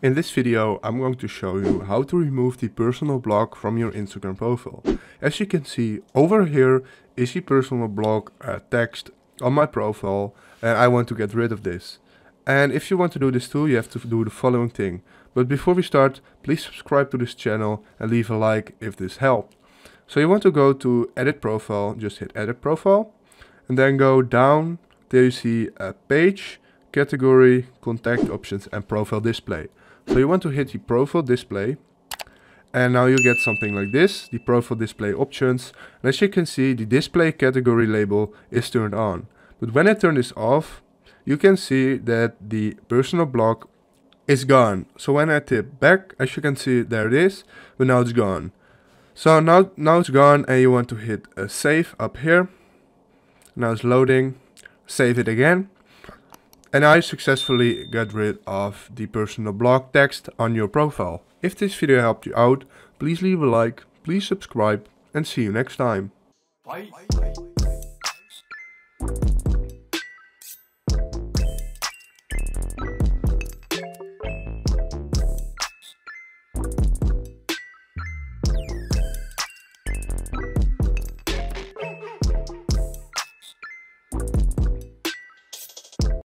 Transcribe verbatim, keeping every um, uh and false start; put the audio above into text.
In this video I'm going to show you how to remove the personal blog from your Instagram profile. As you can see, over here is the personal blog uh, text on my profile, and I want to get rid of this. And if you want to do this too, you have to do the following thing. But before we start, please subscribe to this channel and leave a like if this helped. So you want to go to edit profile, just hit edit profile, and then go down. There you see a page, category, contact options and profile display. So you want to hit the profile display, and now you get something like this, the profile display options. And as you can see, the display category label is turned on. But when I turn this off, you can see that the personal blog is gone. So when I tip back, as you can see, there it is, but now it's gone. So now, now it's gone, and you want to hit a save up here. Now it's loading, save it again. And I successfully got rid of the personal blog text on your profile. If this video helped you out, please leave a like, please subscribe, and see you next time. Bye.